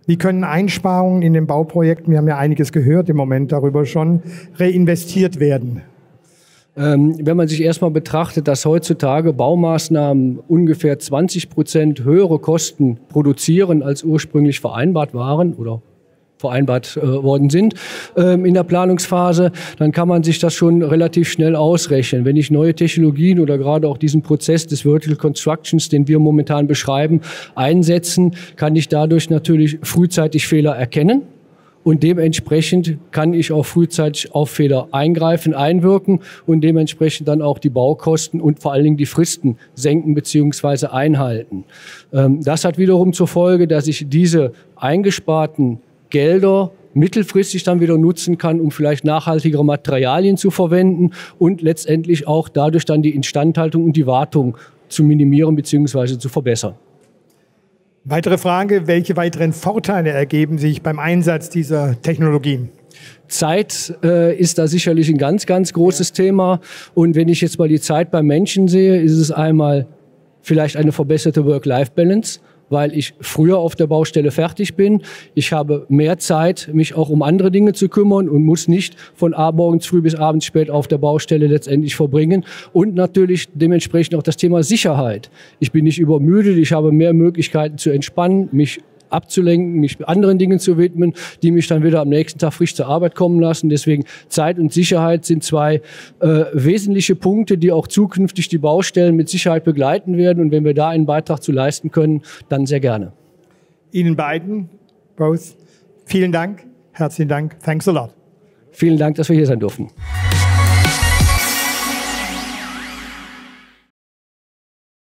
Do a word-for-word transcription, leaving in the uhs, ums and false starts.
Wie können Einsparungen in den Bauprojekten, wir haben ja einiges gehört im Moment darüber schon, reinvestiert werden? Ähm, wenn man sich erstmal betrachtet, dass heutzutage Baumaßnahmen ungefähr zwanzig Prozent höhere Kosten produzieren, als ursprünglich vereinbart waren oder vereinbart äh, worden sind ähm, in der Planungsphase, dann kann man sich das schon relativ schnell ausrechnen. Wenn ich neue Technologien oder gerade auch diesen Prozess des Vertical Constructions, den wir momentan beschreiben, einsetzen, kann ich dadurch natürlich frühzeitig Fehler erkennen. Und dementsprechend kann ich auch frühzeitig auf Fehler eingreifen, einwirken und dementsprechend dann auch die Baukosten und vor allen Dingen die Fristen senken bzw. einhalten. Ähm, das hat wiederum zur Folge, dass ich diese eingesparten Gelder mittelfristig dann wieder nutzen kann, um vielleicht nachhaltigere Materialien zu verwenden und letztendlich auch dadurch dann die Instandhaltung und die Wartung zu minimieren bzw. zu verbessern. Weitere Frage, welche weiteren Vorteile ergeben sich beim Einsatz dieser Technologien? Zeit äh, ist da sicherlich ein ganz, ganz großes ja. Thema. Und wenn ich jetzt mal die Zeit beim Menschen sehe, ist es einmal vielleicht eine verbesserte Work-Life-Balance, weil ich früher auf der Baustelle fertig bin. Ich habe mehr Zeit, mich auch um andere Dinge zu kümmern und muss nicht von morgens früh bis abends spät auf der Baustelle letztendlich verbringen. Und natürlich dementsprechend auch das Thema Sicherheit. Ich bin nicht übermüdet, ich habe mehr Möglichkeiten zu entspannen, mich abzulenken, mich anderen Dingen zu widmen, die mich dann wieder am nächsten Tag frisch zur Arbeit kommen lassen. Deswegen Zeit und Sicherheit sind zwei äh, wesentliche Punkte, die auch zukünftig die Baustellen mit Sicherheit begleiten werden. Und wenn wir da einen Beitrag zu leisten können, dann sehr gerne. Ihnen beiden, both, vielen Dank, herzlichen Dank, thanks a lot. Vielen Dank, dass wir hier sein durften.